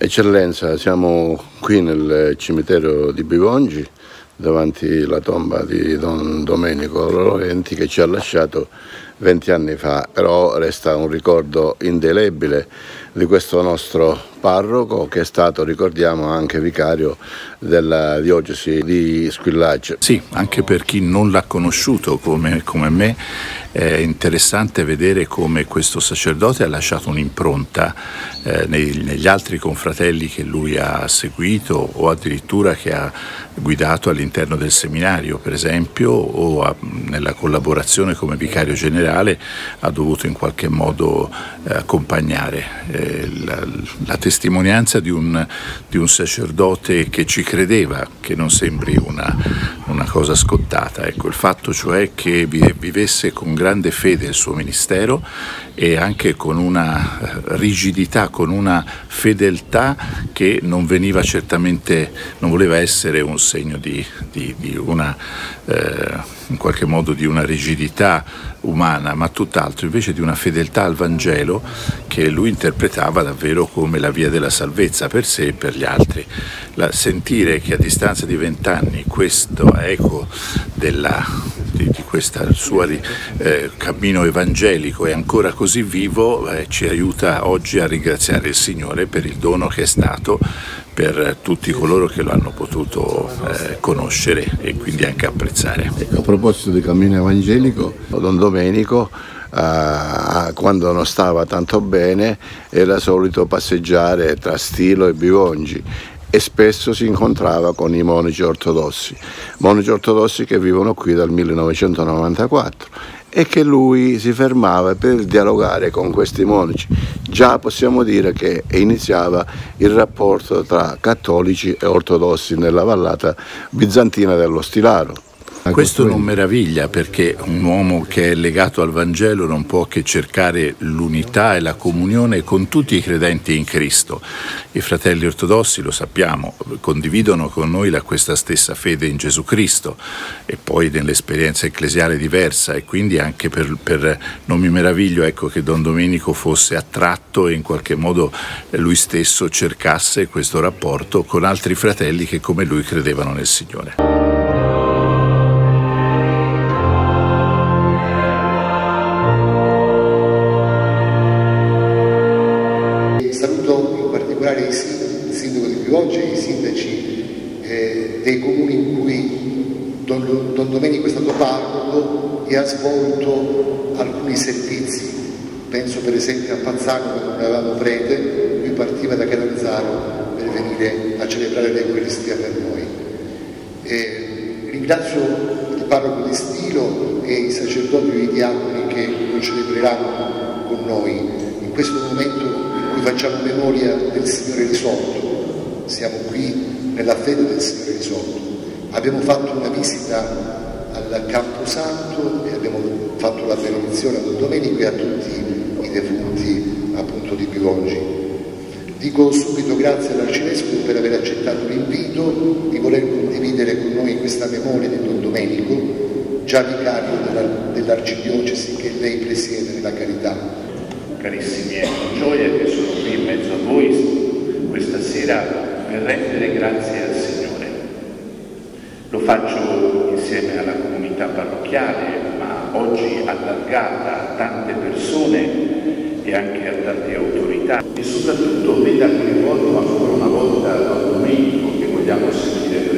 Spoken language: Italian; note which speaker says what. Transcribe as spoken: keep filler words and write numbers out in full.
Speaker 1: Eccellenza, siamo qui nel cimitero di Bivongi, davanti alla tomba di Don Domenico Laurenti, che ci ha lasciato venti anni fa, però resta un ricordo indelebile di questo nostro parroco, che è stato, ricordiamo, anche vicario della diocesi di Squillace.
Speaker 2: Sì, anche per chi non l'ha conosciuto come, come me, è interessante vedere come questo sacerdote ha lasciato un'impronta eh, nei, negli altri confratelli che lui ha seguito, o addirittura che ha guidato all'interno del seminario, per esempio, o a, nella collaborazione come vicario generale ha dovuto in qualche modo eh, accompagnare. Eh, la, la testimonianza di un, di un sacerdote che ci credeva, che non sembri una, una cosa scontata. Ecco, il fatto cioè che vivesse con grande fede il suo ministero e anche con una rigidità, con una fedeltà che non veniva certamente, non voleva essere un segno di, di, di una, eh, in qualche modo di una rigidità umana, ma tutt'altro, invece di una fedeltà al Vangelo che lui interpretava davvero come la via della salvezza per sé e per gli altri. La, sentire che a distanza di vent'anni questo eco della, di, di questo suo eh, cammino evangelico è ancora così vivo, eh, ci aiuta oggi a ringraziare il Signore per il dono che è stato per tutti coloro che lo hanno potuto eh, conoscere e quindi anche apprezzare.
Speaker 1: A proposito di cammino evangelico, Don Domenico eh, quando non stava tanto bene era solito passeggiare tra Stilo e Bivongi e spesso si incontrava con i monaci ortodossi, monaci ortodossi che vivono qui dal millenovecentonovantaquattro, e che lui si fermava per dialogare con questi monaci. Già possiamo dire che iniziava il rapporto tra cattolici e ortodossi nella vallata bizantina dello Stilaro.
Speaker 2: Questo non meraviglia, perché un uomo che è legato al Vangelo non può che cercare l'unità e la comunione con tutti i credenti in Cristo. I fratelli ortodossi, lo sappiamo, condividono con noi la, questa stessa fede in Gesù Cristo e poi nell'esperienza ecclesiale diversa, e quindi anche per, per non mi meraviglio ecco, che Don Domenico fosse attratto e in qualche modo lui stesso cercasse questo rapporto con altri fratelli che come lui credevano nel Signore.
Speaker 3: Saluto in particolare il sindaco di Bivongi e i sindaci eh, dei comuni in cui Don, Don Domenico è stato parroco e ha svolto alcuni servizi. Penso per esempio a Pazzano, quando non avevamo prete, lui partiva da Catanzaro per venire a celebrare l'Eucaristia per noi. Eh, ringrazio il parroco di Stilo e i sacerdoti e i diaconi che lo celebreranno con noi in questo momento in cui facciamo memoria del Signore risorto. Siamo qui nella fede del Signore risorto. Abbiamo fatto una visita al Camposanto e abbiamo fatto la benedizione a Don Domenico e a tutti i defunti appunto di Bivongi. Dico subito grazie all'Arcivescovo per aver accettato l'invito di voler condividere con noi questa memoria di Don Domenico, già vicario dell'Arcidiocesi che lei presiede nella carità.
Speaker 4: Carissimi, è con gioia che sono qui in mezzo a voi questa sera per rendere grazie al Signore. Lo faccio insieme alla comunità parrocchiale, ma oggi allargata a tante persone e anche a tante autorità, e soprattutto veda coinvolto ancora una volta Don Domenico, che vogliamo sentire